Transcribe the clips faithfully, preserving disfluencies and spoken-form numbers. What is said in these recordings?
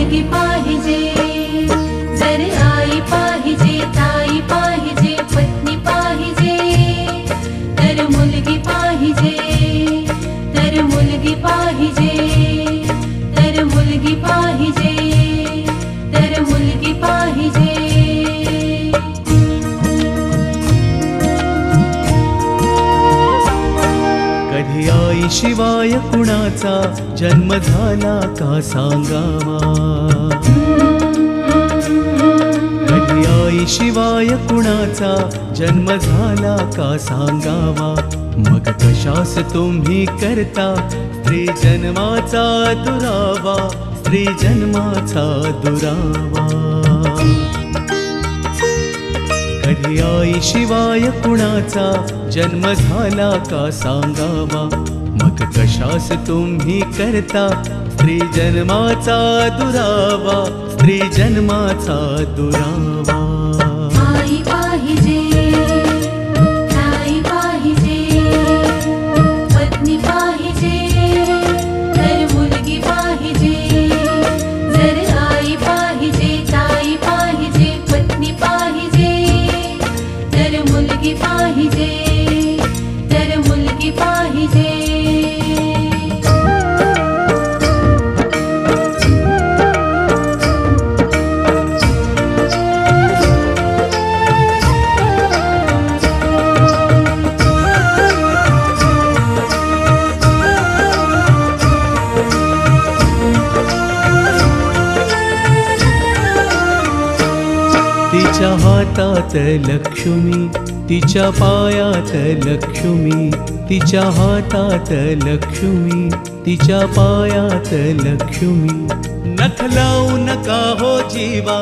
मुलगी पाहिजे, जर आई पाहिजे, ताई पाहिजे, पत्नी पाहिजे, तर मुलगी पाहिजे, तर मुलगी पाहिजे, तर मुलगी पाहिजे, तर मुलगी पाहिजे. कधी आई शिवाय कुणाचा जन्म झाला का सांगावा, कधी आई शिवाय कुणाचा जन्म झाला का सांगावा. मग कशास तुम्ही करता स्त्री जन्माचा दुरावा, स्त्री जन्माचा दुरावा. कधी आई शिवाय कुणाचा जन्म झाला का सांगावा. मग कशास तुम्ही करता स्त्री जन्माचा दुरावा, स्त्री जन्माचा दुरावा. आई पाहिजे, ताई पाहिजे, पत्नी पाहिजे, तर मुलगी पाहिजे, जर आई पाहिजे, ताई पाहिजे, पत्नी पाहिजे, तर मुलगी पाहिजे, तर मुलगी पाहिजे. तिच्या हातात लक्ष्मी, तिच्या पायात लक्ष्मी, तिच्या हातात लक्ष्मी, तिच्या पायात लक्ष्मी. नख लावू नका हो जीवा,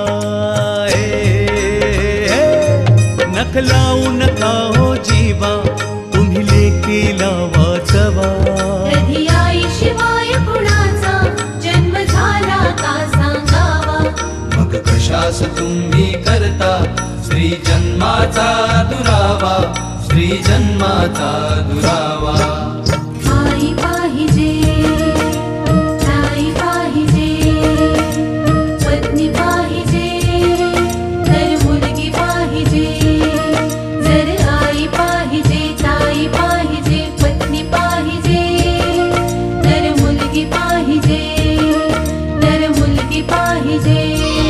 नख लावू नका हो जीवा, तुम्ही लेकीला वाचवा. कधी आई शिवाय कुणाचा जन्म झाला का सांगावा. मग कशास तुम्ही करता स्त्री जन्माचा दुरावा, स्त्री जन्माचा दुरावा. आई पाहिजे, ताई पाहिजे, पत्नी पाहिजे, तर मुलगी पाहिजे, जर आई पाहिजे, ताई पाहिजे, पत्नी पाहिजे, तर मुलगी पाहिजे, तर मुलगी पाहिजे.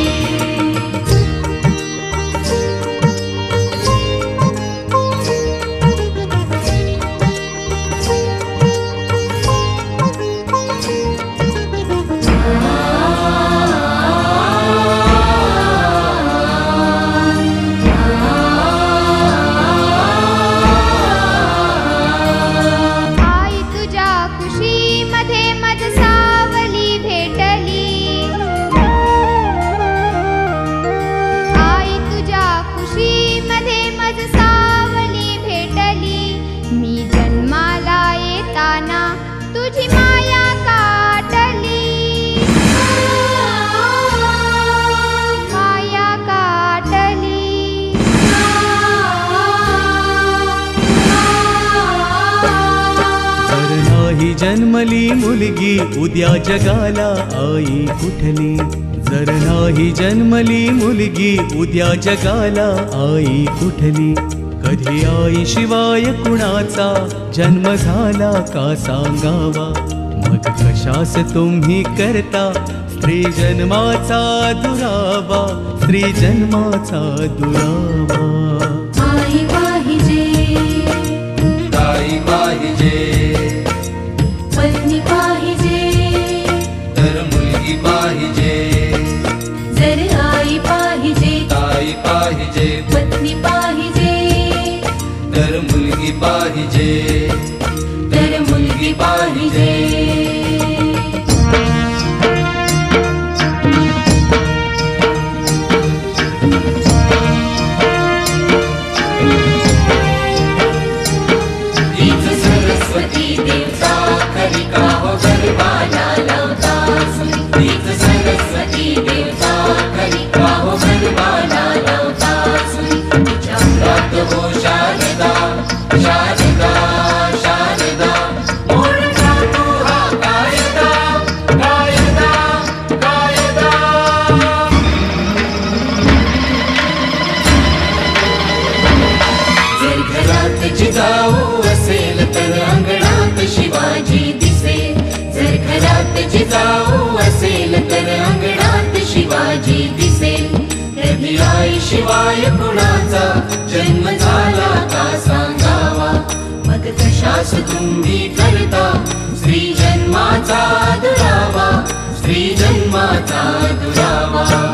जन्मली मुलगी उद्या जगाला आई कुठली, जर नाही जन्मली मुलगी उद्या जगाला आई कुठली. कधी आई शिवाय कुणाचा जन्म झाला का सांगावा. मग कशास तुम्ही करता स्त्री जन्माचा दुरावा, स्त्री जन्माचा दुरावा. आई पाहिजे, ताई पाहिजे, पत्नी पाहिजे, तर मुलगी पाहिजे, जर आई पाहिजे, ताई पाहिजे, पत्नी पाहिजे, तर मुलगी पाहिजे, तर मुलगी पाहिजे. सरस्वती देवता खरी का हो गरबाला लावता, तीच सरस्वती देवता खरी का हो गरबाला लावता. तिच्या अंगात हो शारदा, शारदा शिवाय कुणाचा जन्म झाला का सांगावा मग कशास तुम्ही करता स्त्री जन्माचा दुरावा स्त्री जन्माचा दुरावा